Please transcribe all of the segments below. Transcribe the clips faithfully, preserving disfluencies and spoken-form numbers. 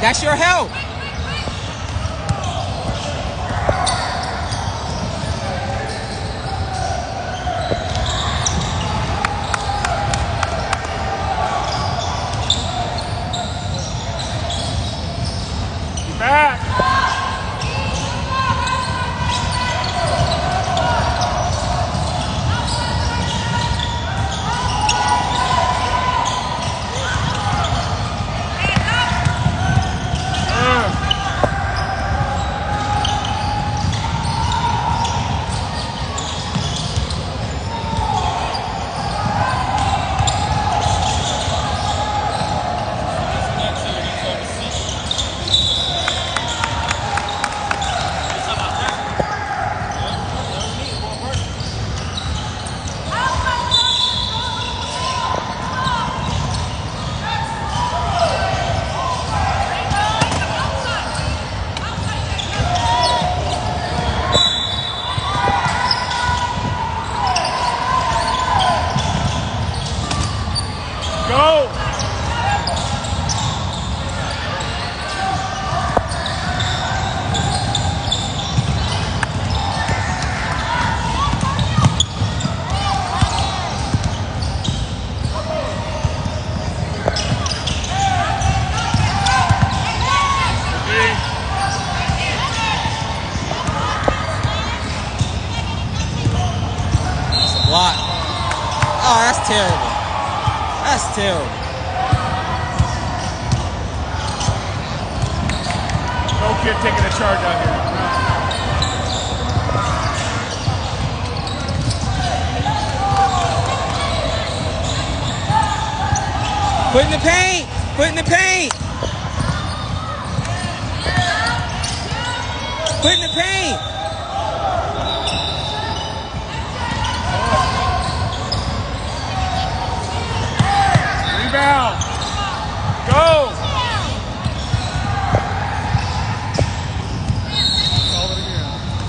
That's your help. Back. Block. Oh, that's terrible. That's terrible. No kid taking a charge out here. Put in the paint. Put in the paint. Put in the paint. Rebound. Go. Call it again.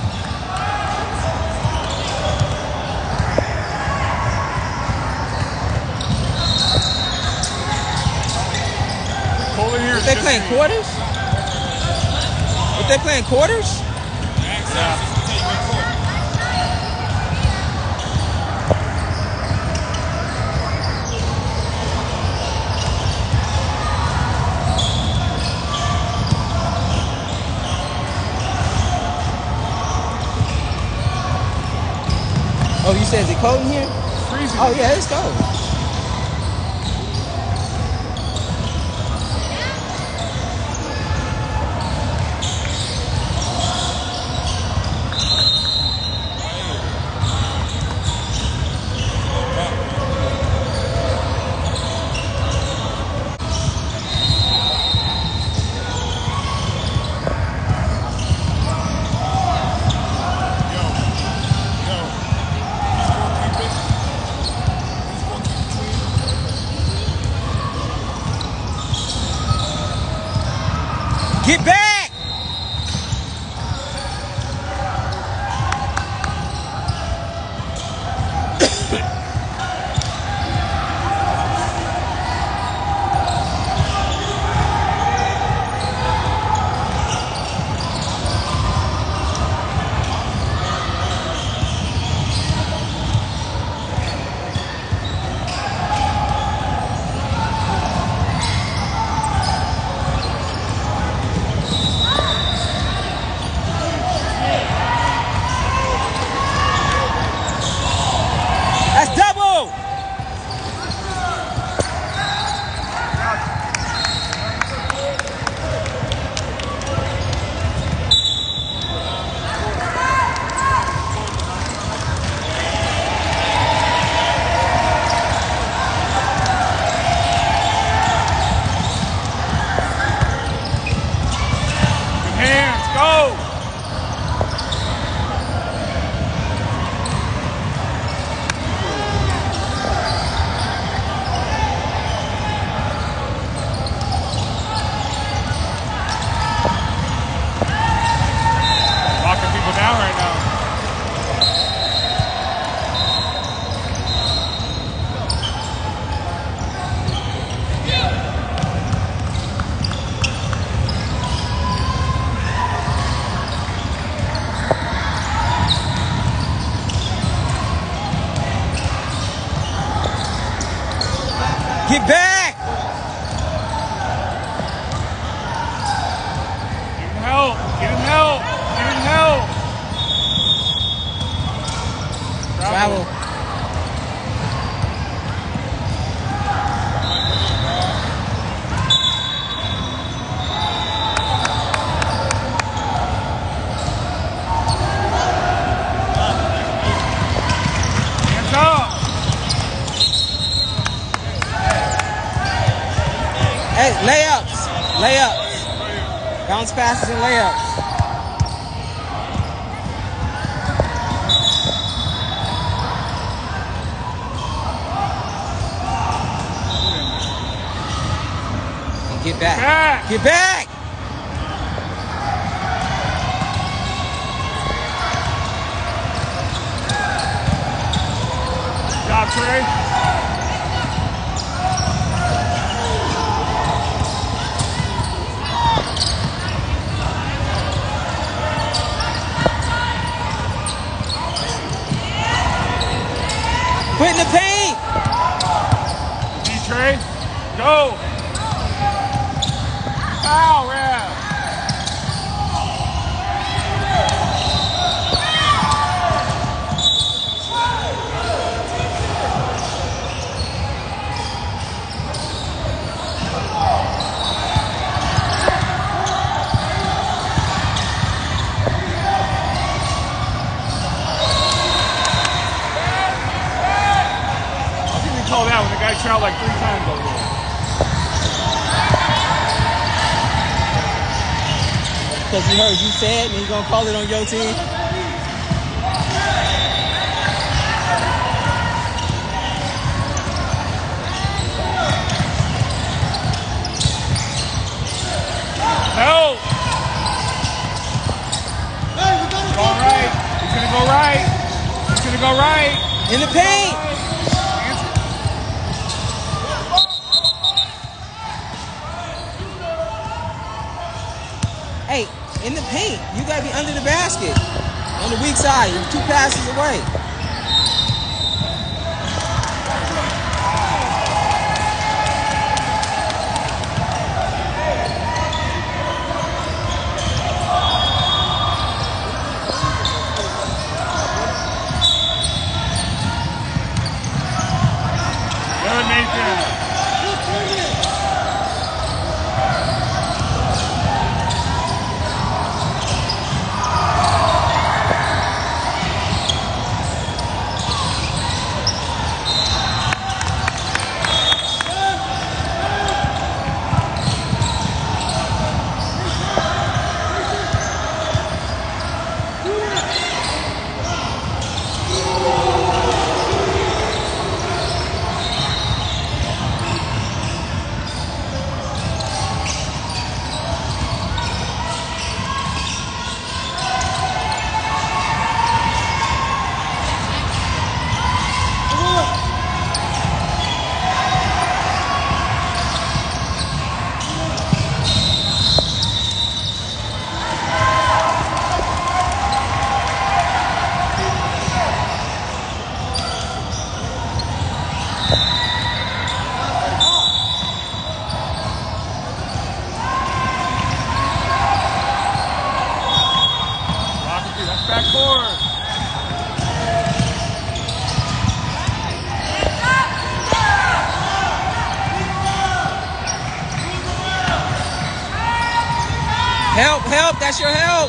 Pull it here. What they playing quarters? What they playing quarters? Yeah. Oh, you said is it cold in here? Freezing. Oh yeah, it's cold. Get back! Give him help. Give him help. Give him help. Travel. Hands up. Hey, layups. Layups. Bounce passes and layups. Get back. Back. Get back. Good job, Trey. Quit in the paint. D Trey. Go. Foul, ref. Call that when the guy trailed like three times over there. Because he heard you say it and he's going to call it on your team. No! Go right. He's going to go right. He's going to go right. In the paint. Hey, in the paint, you gotta be under the basket. On the weak side, you're two passes away. Good, Nathan. Backboard. Help, help, that's your help.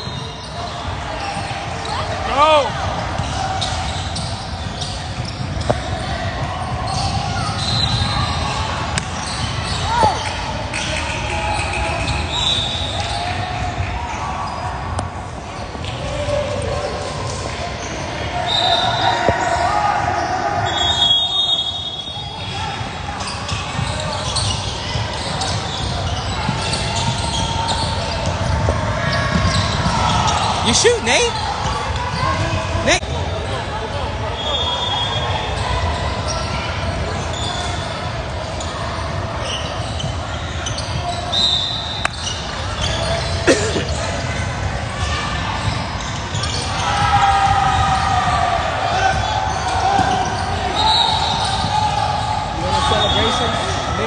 Go. You shoot, Nate. Nate. You want a celebration?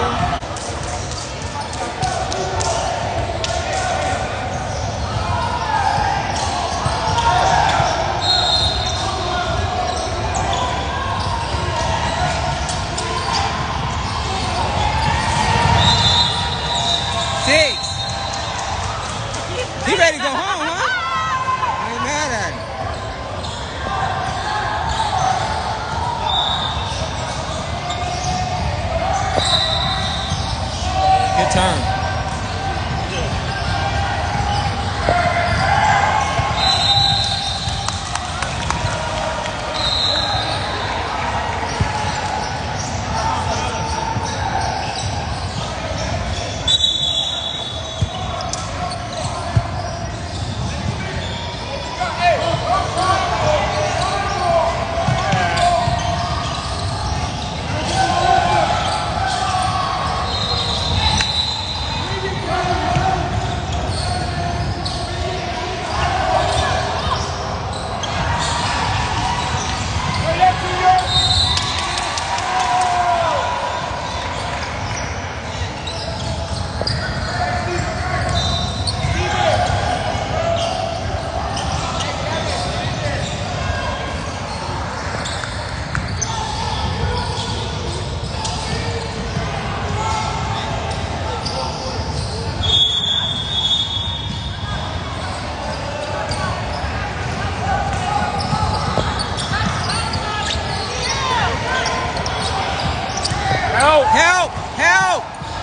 Help! Help!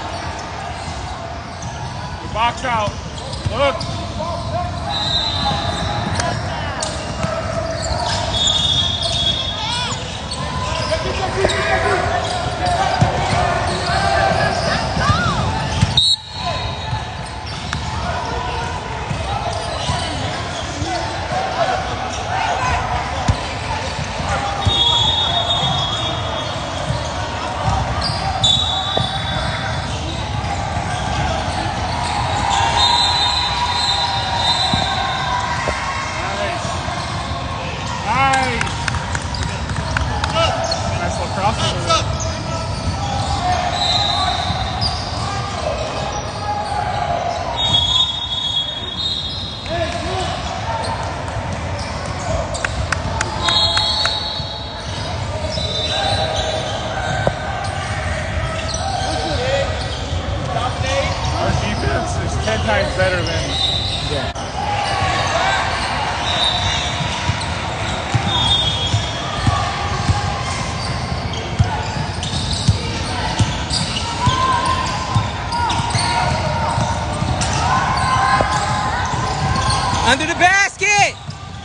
Box out. Look. ten times better than yeah. Under the basket!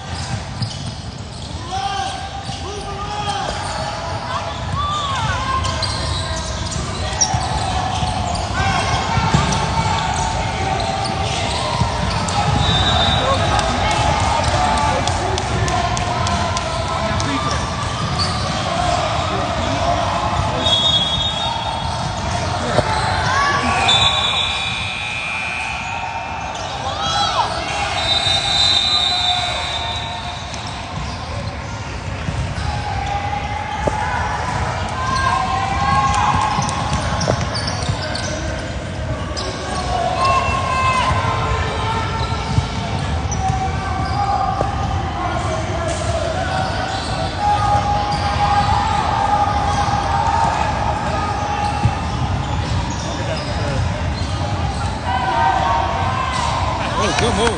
Good move.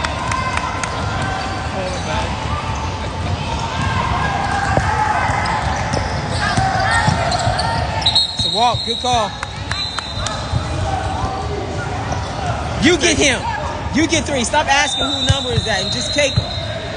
Hold it back. It's a walk. Good call. You get him. You get three. Stop asking who number is that and just take him.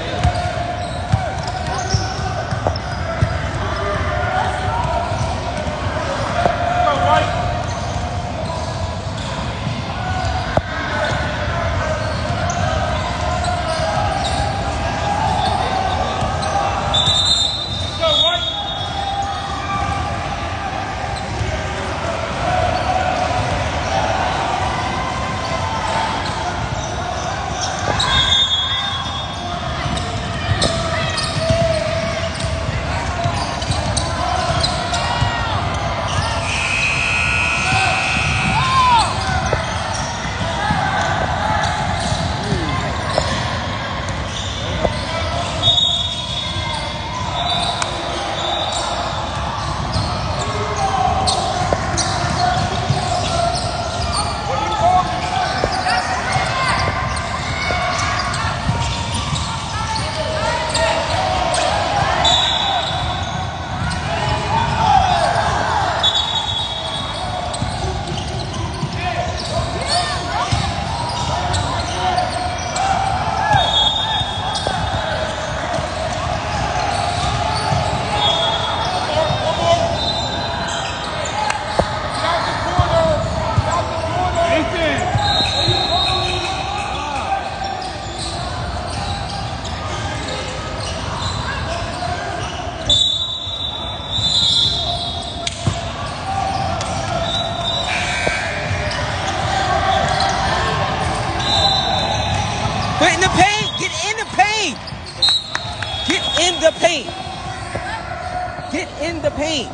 Put in the paint. Get in the paint. Get in the paint. Get in the paint.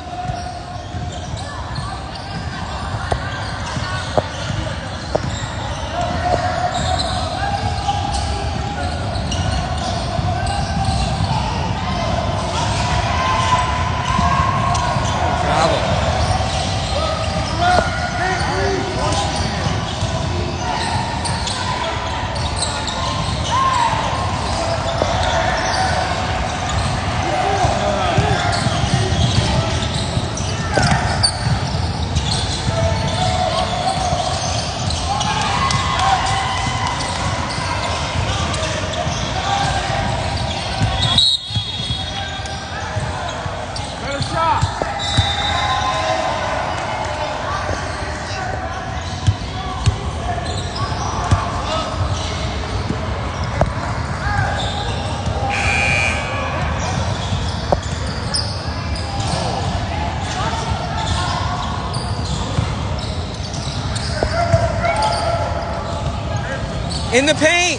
In the paint.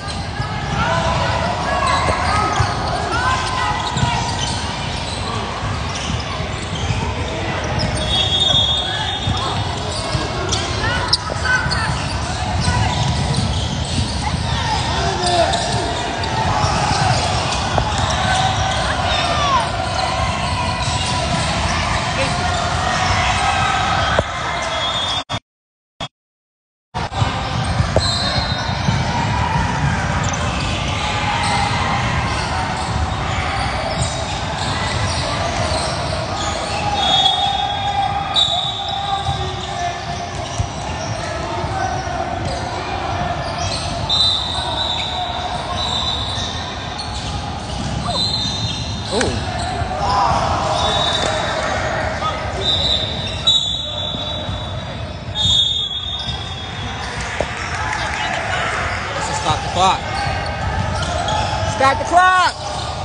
Clock. Stop the clock.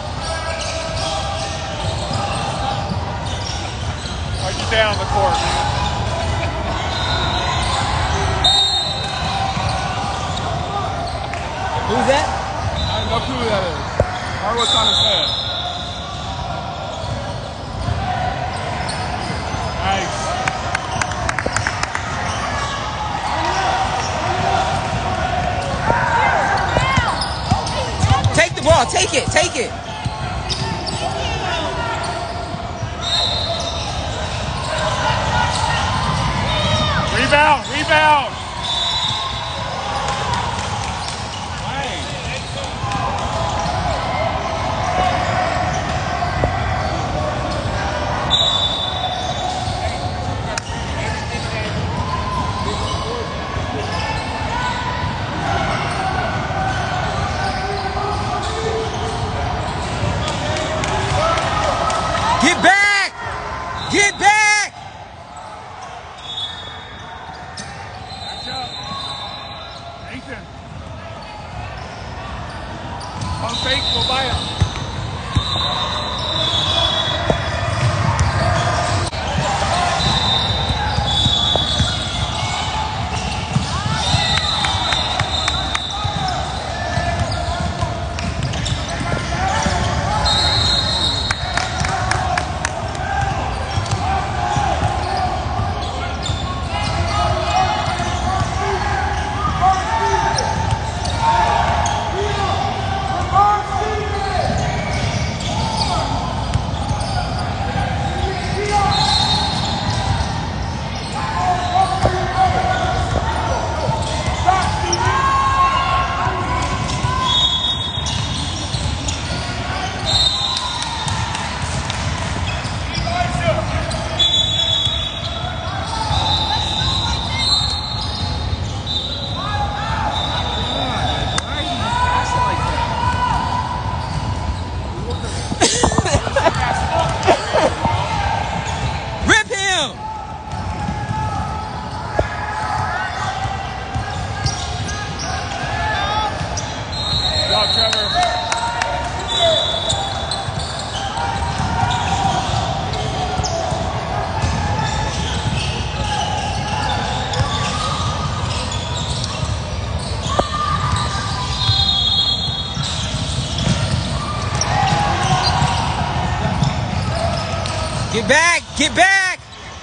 Are you down the court, man? Who's that? I have no clue who that is. Or what's on his head. Nice. Take the ball. Take it. Take it. Rebound. Rebound. Get back! Get back! Catch up. Nathan. On fake, go by him. Get back! Get back!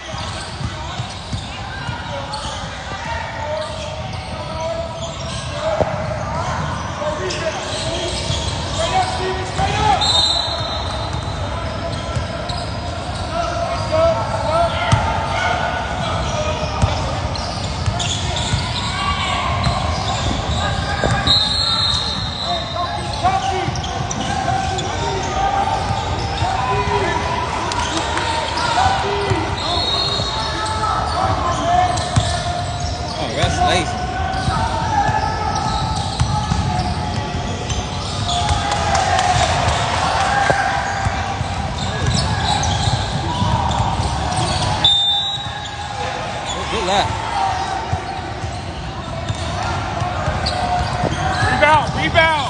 That's lazy. Good luck. Rebound, rebound.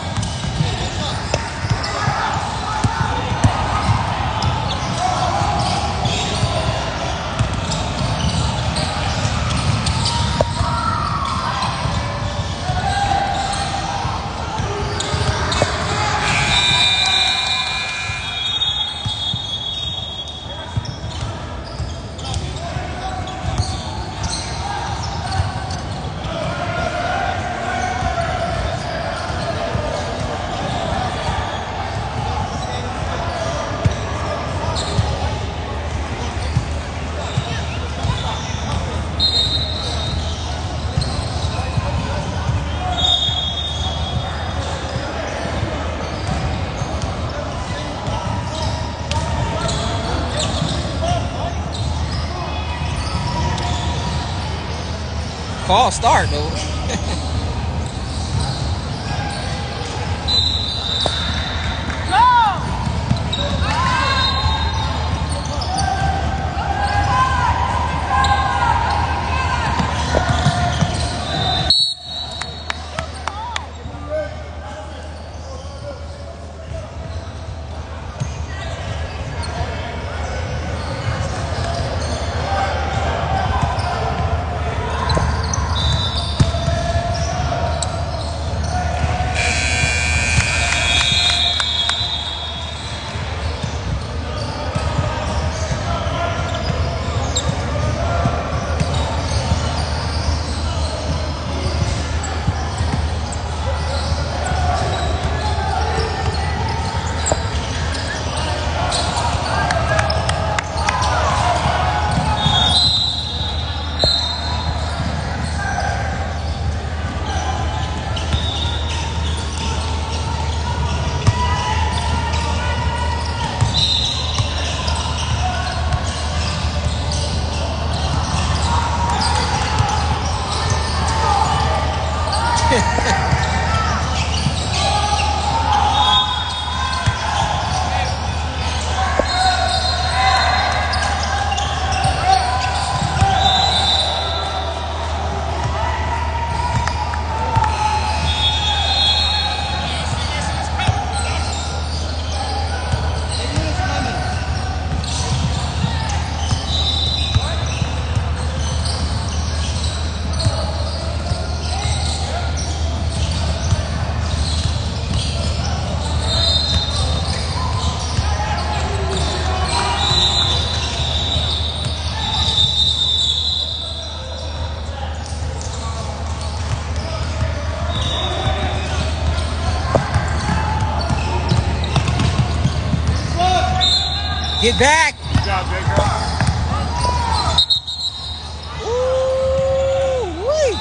false start, though. Get back. Good job, Baker. Ooh-wee.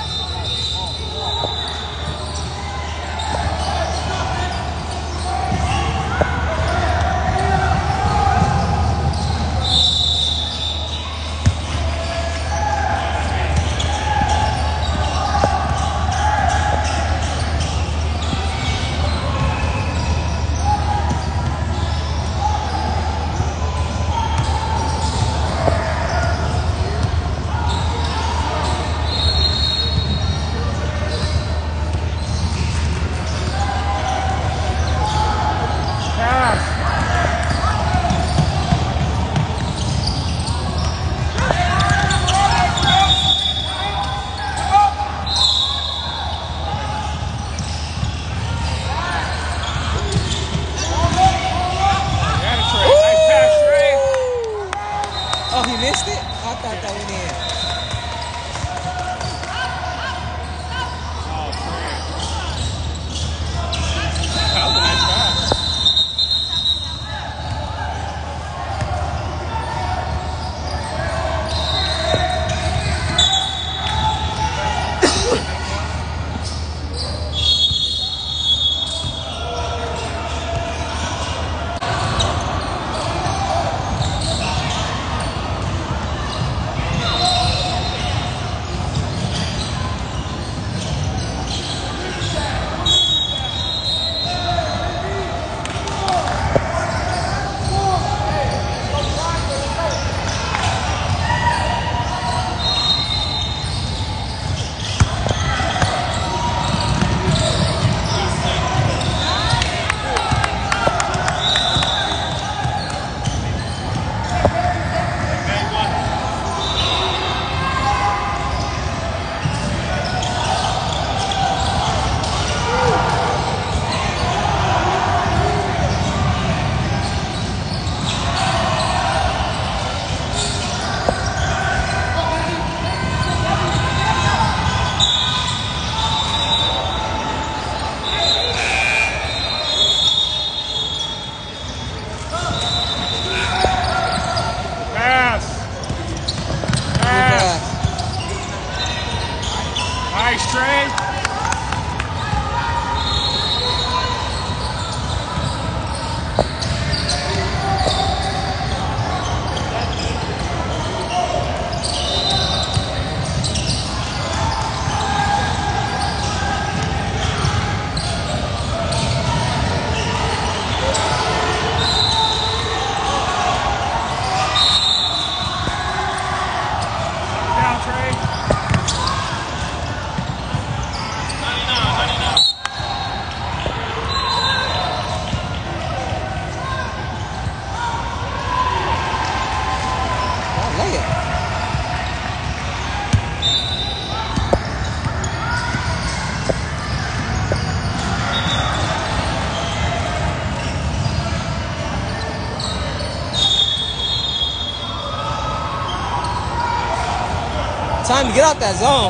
Time to get out that zone.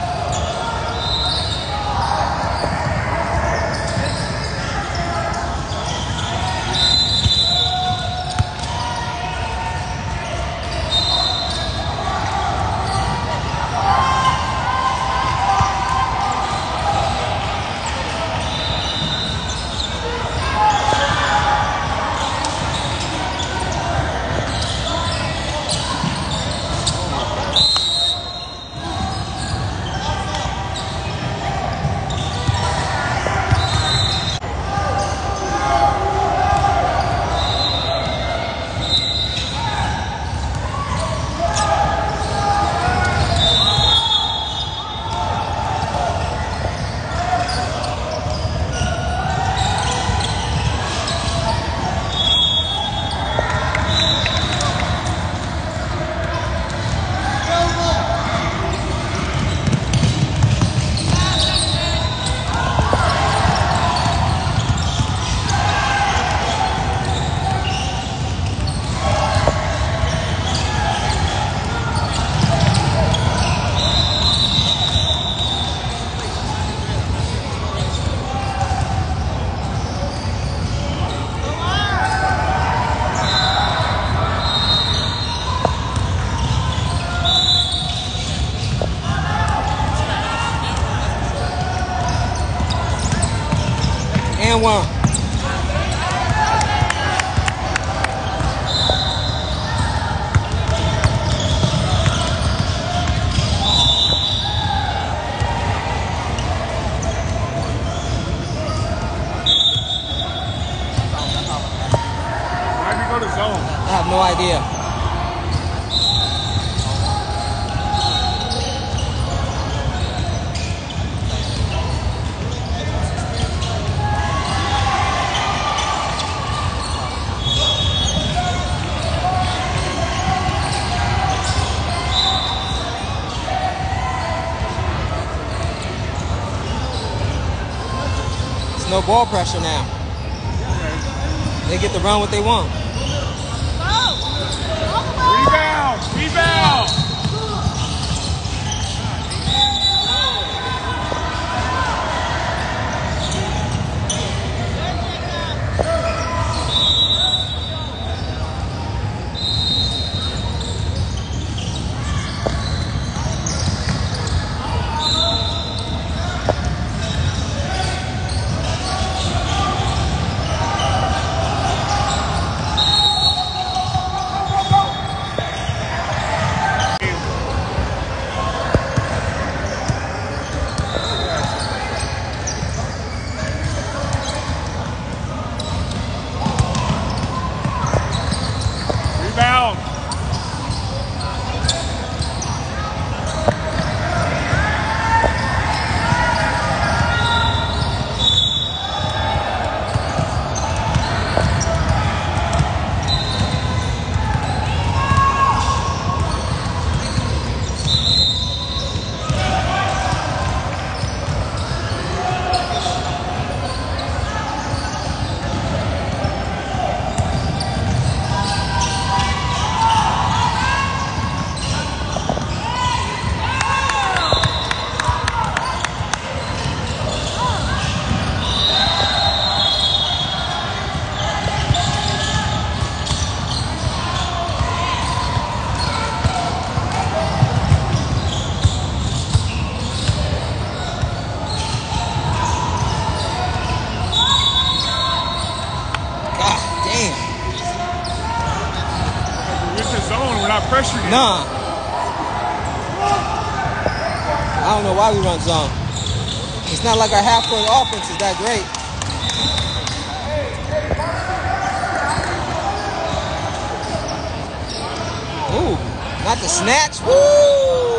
And one. Why did you go to zone? I have no idea. No ball pressure now. They get to run what they want. Rebound! Rebound! Rebound! We're not pressuring it. Nah. I don't know why we run zone. It's not like our half-court offense is that great. Ooh, not the snatch. Woo!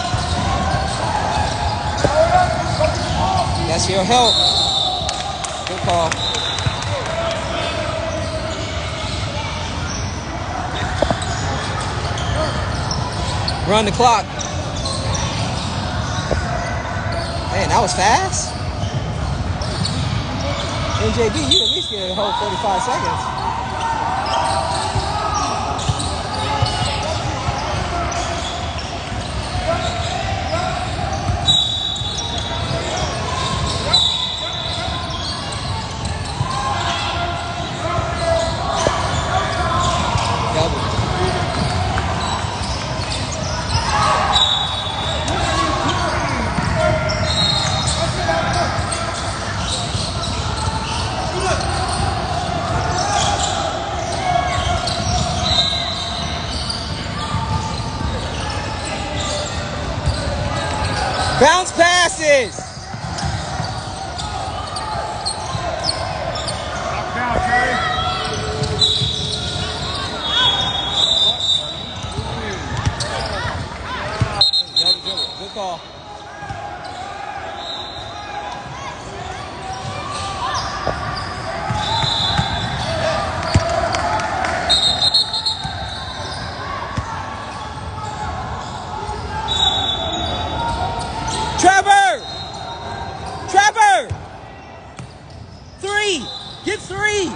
That's your help. Good Good call. Run the clock. Man, that was fast. N J B, you at least get a whole forty-five seconds. Bounce passes. Knock down, Terry. Good call. Trevor! Trevor! Three! Get three!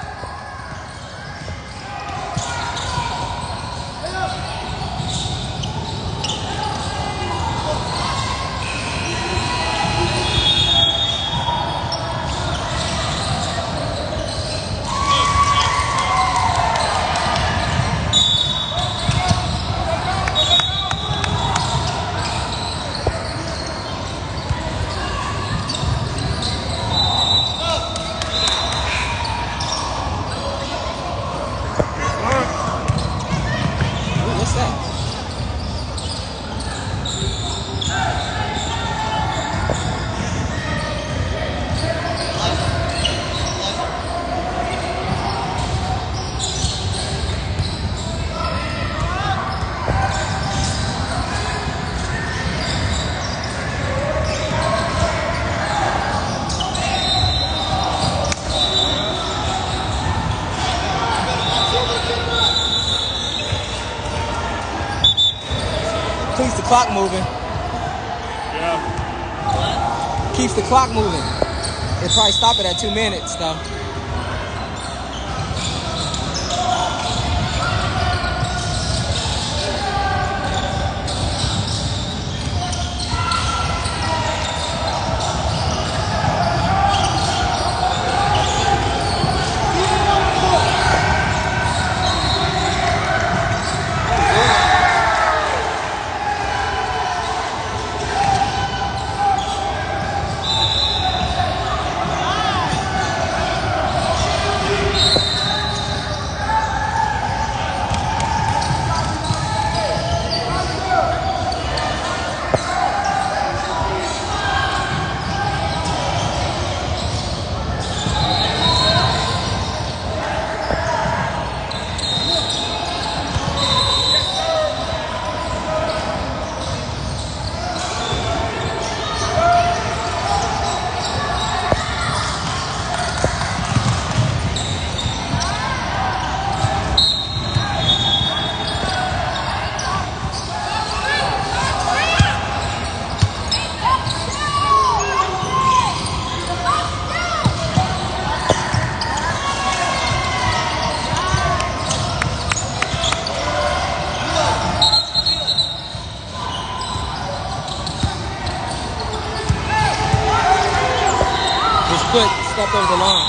Keeps the clock moving. Yeah. Keeps the clock moving. They'll probably stop it at two minutes though. Foot stepped over the line.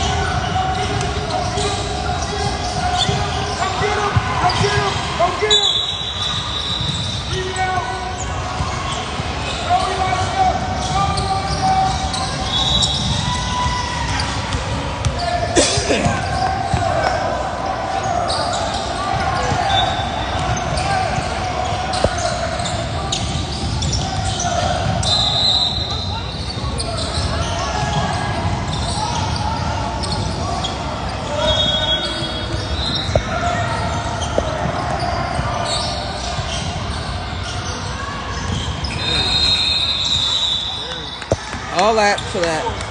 Go get him! All that for that.